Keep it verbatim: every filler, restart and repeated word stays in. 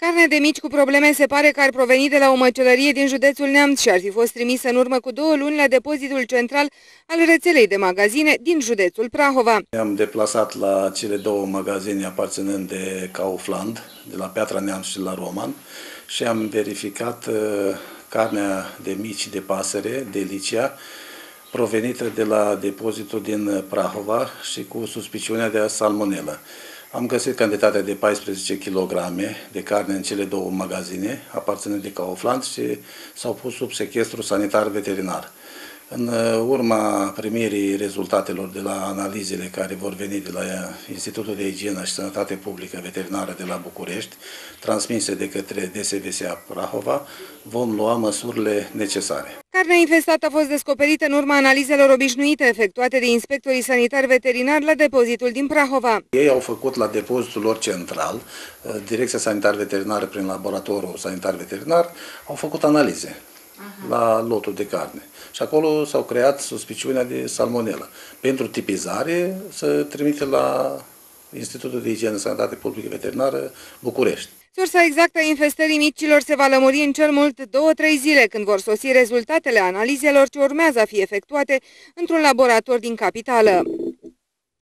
Carne de mici cu probleme se pare că ar proveni de la o măcelărie din județul Neamț și ar fi fost trimisă în urmă cu două luni la depozitul central al rețelei de magazine din județul Prahova. Ne-am deplasat la cele două magazine aparținând de Kaufland, de la Piatra Neamț și la Roman, și am verificat uh, carnea de mici de pasăre, Delicia, provenită de la depozitul din Prahova și cu suspiciunea de salmonelă. Am găsit cantitatea de paisprezece kilograme de carne în cele două magazine, aparținând de Kaufland, și s-au pus sub sechestru sanitar veterinar. În urma primirii rezultatelor de la analizele care vor veni de la Institutul de Igienă și Sănătate Publică Veterinară de la București, transmise de către D S V S A Prahova, vom lua măsurile necesare. Carnea infestată a fost descoperită în urma analizelor obișnuite efectuate de inspectorii sanitari veterinari la depozitul din Prahova. Ei au făcut la depozitul lor central, Direcția Sanitar Veterinară prin laboratorul sanitar veterinar, au făcut analize la lotul de carne. Și acolo s-au creat suspiciunea de salmonelă. Pentru tipizare se trimite la Institutul de Igienă Sănătate Publică Veterinară București. Sursa exactă a infestării micilor se va lămuri în cel mult două-trei zile, când vor sosi rezultatele analizelor ce urmează a fi efectuate într-un laborator din capitală.